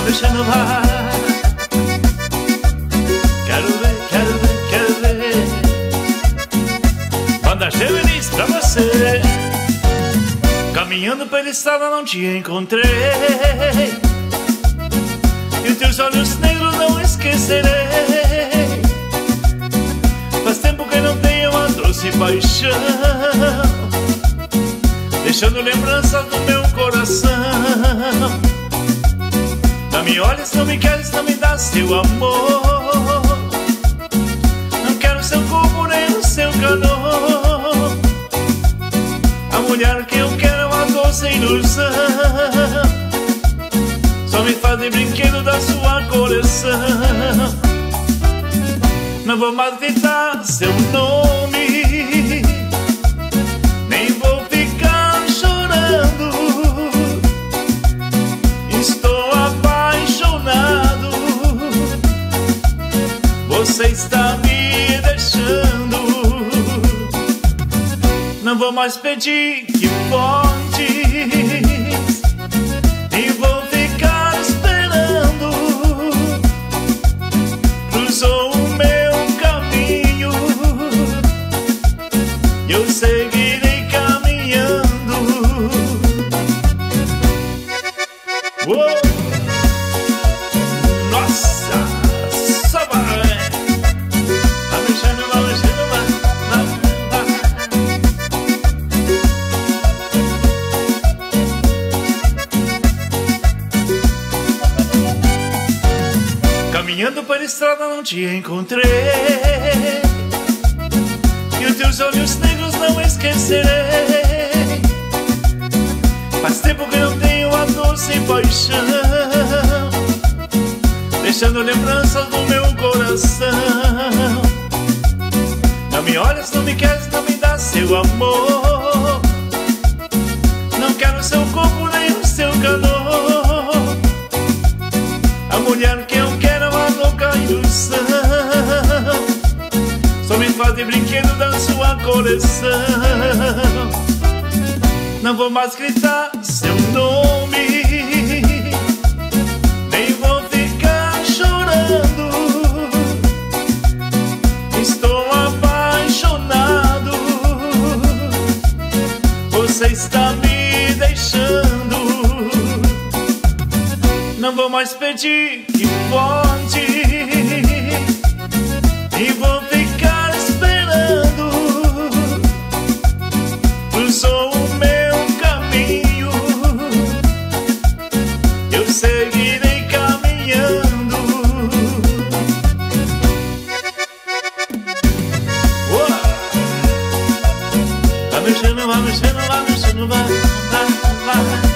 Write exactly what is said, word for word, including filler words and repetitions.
mexendo, vai. Quero ver, quero ver, quero ver. Banda Géminis pra você. Caminhando pela estrada não te encontrei, e os teus olhos negros não esquecerei. Faz tempo que não tenho uma doce paixão, deixando lembranças no meu coração. Não me olhes, não me queres, não me dá seu amor. Não quero seu corpo nem o seu calor. A mulher que eu quero é uma doce ilusão, só me faz de brinquedo da sua coleção. Não vou mais gritar seu nome, nem vou ficar chorando. Estou apaixonado, você está me deixando. Não vou mais pedir que volte, e vou ficar esperando. Cruzou o meu caminho, eu seguirei caminhando. Uou! Nossa, só vai. Tá mexendo, vai mexendo, vai, vai, vai. Caminhando pela estrada não te encontrei, e os teus olhos negros não esquecerei. Faz tempo que não tenho a doce paixão, deixando lembranças no meu coração. Não me olhas, não me queres, não me dá seu amor. Não quero seu corpo nem o seu calor. A mulher que eu quero é uma louca ilusão, só me faz de brinquedo da sua coleção. Não vou mais gritar seu nome, nem vou ficar chorando. Estou apaixonado, você está me deixando. Não vou mais pedir que volte, e vou ficar esperando. Cruzou o meu caminho, eu seguirei caminhando. Uou! Vai mexendo, vai mexendo, vai mexendo, vai, vai, vai.